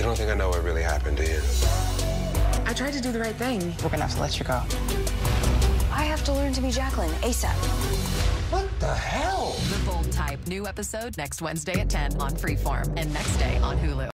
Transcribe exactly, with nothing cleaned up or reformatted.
You don't think I know what really happened, do you? I tried to do the right thing. We're gonna have to let you go. I have to learn to be Jacqueline ASAP. What the hell? The Bold Type, new episode next Wednesday at ten on Freeform and next day on Hulu.